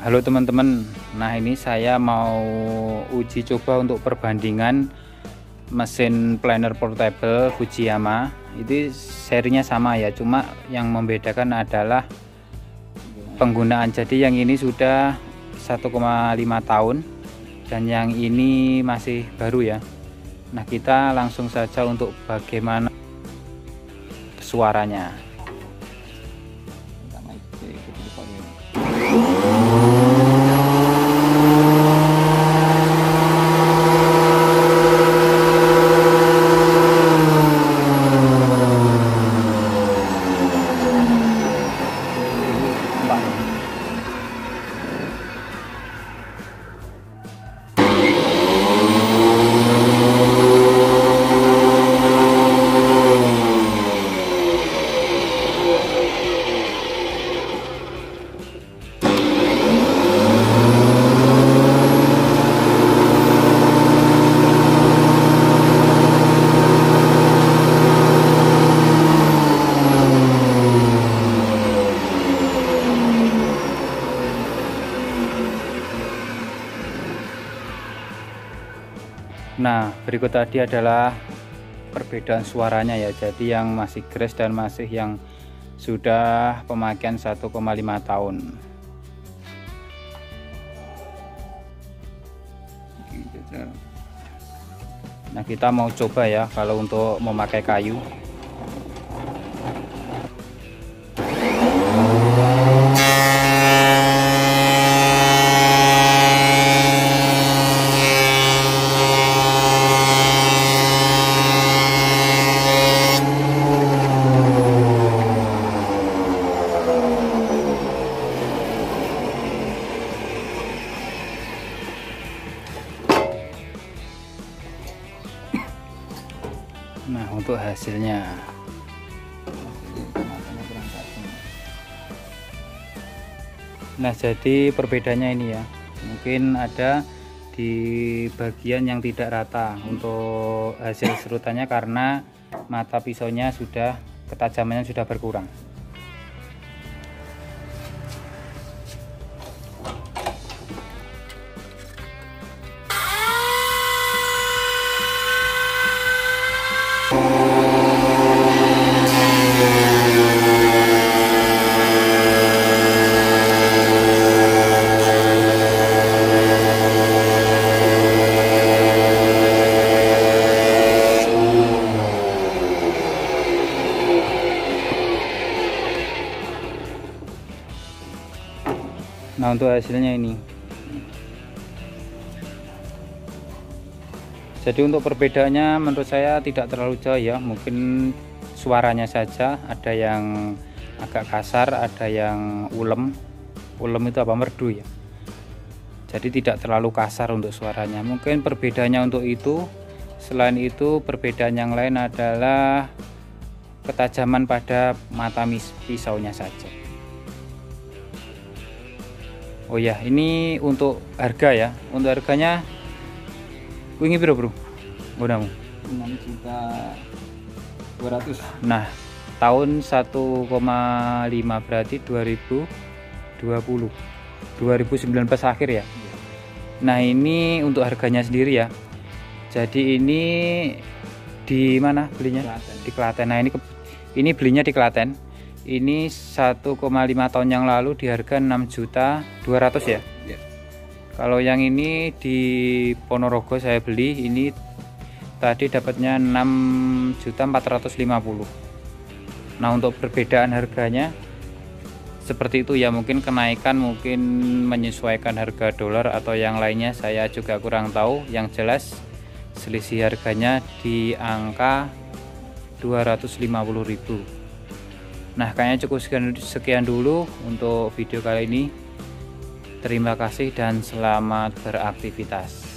Halo teman-teman, nah ini saya mau uji coba untuk perbandingan mesin planer portable Fujiyama. Ini serinya sama ya, cuma yang membedakan adalah penggunaan. Jadi yang ini sudah 1,5 tahun dan yang ini masih baru ya. Nah kita langsung saja untuk bagaimana suaranya. Nah, berikut tadi adalah perbedaan suaranya ya. Jadi yang masih gres dan masih yang sudah pemakaian 1,5 tahun. Nah, kita mau coba ya kalau untuk memakai kayu. Nah, untuk hasilnya. Nah, jadi perbedaannya ini ya. Mungkin ada di bagian yang tidak rata untuk hasil serutannya karena mata pisaunya sudah ketajamannya sudah berkurang. Nah, untuk hasilnya ini. Jadi untuk perbedaannya menurut saya tidak terlalu jauh ya. Mungkin suaranya saja ada yang agak kasar, ada yang ulem. Ulem itu apa? Merdu ya. Jadi tidak terlalu kasar untuk suaranya. Mungkin perbedaannya untuk itu. Selain itu perbedaan yang lain adalah ketajaman pada mata pisaunya saja. Oh ya, ini untuk harga ya. Untuk harganya wingi piro, Bro? Godamu. 6.200.000. Nah, tahun 1,5 berarti 2020. 2019 akhir ya. Nah, ini untuk harganya sendiri ya. Jadi ini di mana belinya? Klaten. Di Klaten. Nah, ini belinya di Klaten. Ini 1,5 tahun yang lalu di harga 6.200.000 ya. Ya. Kalau yang ini di Ponorogo saya beli, ini tadi dapatnya 6.450.000. Nah, untuk perbedaan harganya seperti itu ya, mungkin kenaikan mungkin menyesuaikan harga dolar atau yang lainnya saya juga kurang tahu. Yang jelas selisih harganya di angka 250.000. Nah, kayaknya cukup sekian dulu untuk video kali ini. Terima kasih dan selamat beraktivitas.